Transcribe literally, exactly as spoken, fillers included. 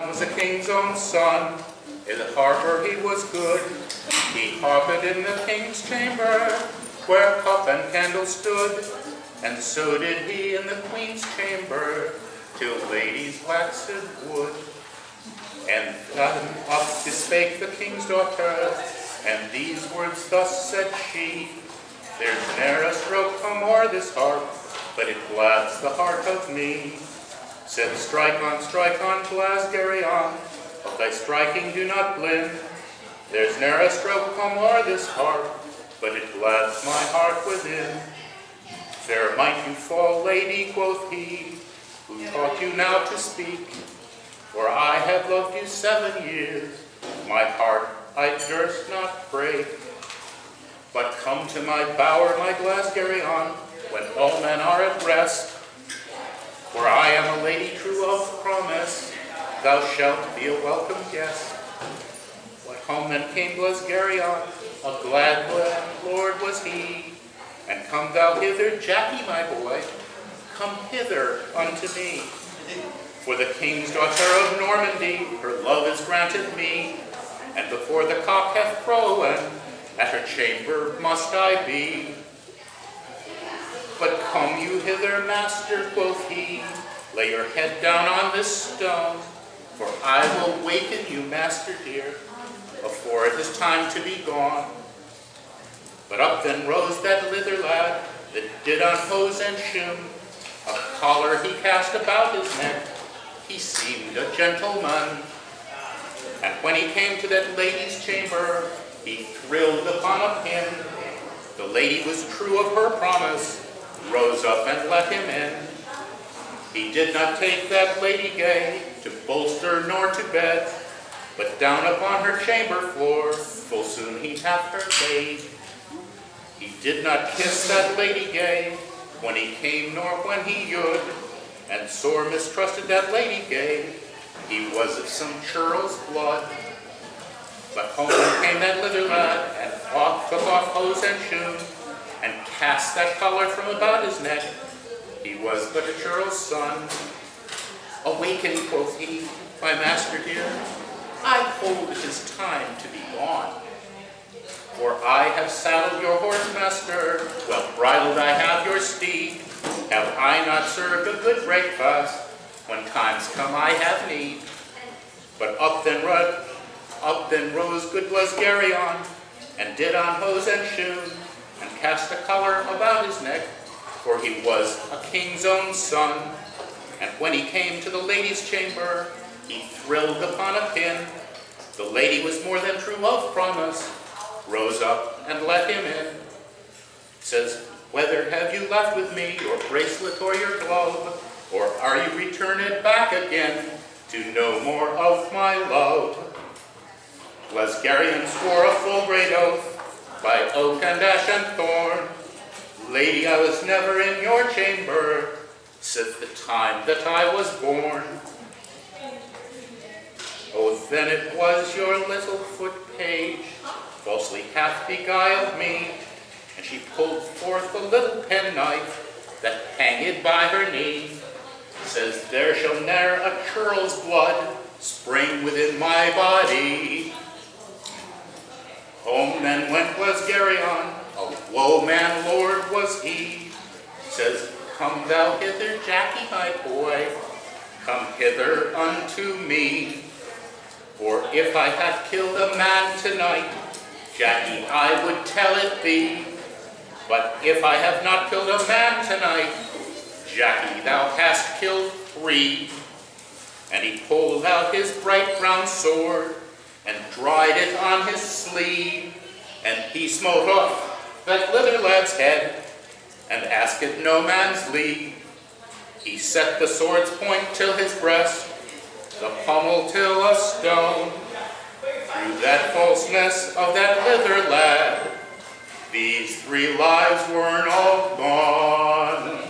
was a king's own son. In the harbor he was good. He hovered in the king's chamber, where cup and candle stood. And so did he in the queen's chamber, till ladies waxed wood. And then up spake the king's daughter, and these words thus said she, there's ne'er a stroke come o'er this harp, but it glads the heart of me. Said, strike on, strike on, Glasgaryon, of thy striking do not blend. There's ne'er a stroke come o'er this harp, but it glads my heart within. Fair might you fall, lady, quoth he, who taught you now to speak. For I have loved you seven years, my heart I durst not break. But come to my bower, my Glasgaryon, when all men are at rest. For I am a lady true of promise, thou shalt be a welcome guest. What home then came Glasgaryon, a glad lord was he. And come thou hither, Jacky, my boy, come hither unto me. For the king's daughter of Normandy, her love is granted me. And before the cock hath crowen, at her chamber must I be. But come you hither, master, quoth he, lay your head down on this stone, for I will waken you, master dear, afore it is time to be gone. But up then rose that lither lad, that did on hose and shoon, a collar he cast about his neck, he seemed a gentleman. And when he came to that lady's chamber, he thrilled upon a pin. The lady was true of her promise, rose up and let him in. He did not take that lady gay to bolster nor to bed, but down upon her chamber floor full soon he hath her laid. He did not kiss that lady gay when he came nor when he would, and sore mistrusted that lady gay, he was of some churl's blood. But home came that lither lad, and off took off hose and shoon, and cast that collar from about his neck. He was but a churl's son. Awaken, quoth he, my master dear, I hold it is time to be gone. For I have saddled your horse, master, well bridled I have your steed. Have I not served a good breakfast, when times come I have need? But up then rode, up then rose good Glasgaryon, and did on hose and shoon, and cast a collar about his neck, for he was a king's own son. And when he came to the lady's chamber, he thrilled upon a pin. The lady was more than true of promise, rose up and let him in. Says, whether have you left with me your bracelet or your glove, or are you returned back again to know more of my love? Glasgaryon swore a full great oath by oak and ash and thorn. Lady, I was never in your chamber since the time that I was born. Oh, then it was your little foot page falsely hath beguiled me, and she pulled forth a little penknife that hanged by her knee. Says, there shall ne'er a churl's blood spring within my body. Home then went Glasgaryon, a woe man lord was he. Says, come thou hither, Jacky, my boy, come hither unto me. For if I had killed a man tonight, Jacky, I would tell it thee. But if I have not killed a man tonight, Jacky, thou hast killed three. And he pulled out his bright brown sword, and dried it on his sleeve, and he smote off that lither lad's head, and asked no man's leave. He set the sword's point till his breast, the pommel till a stone. Through that falseness of that lither lad, these three lives were all gone.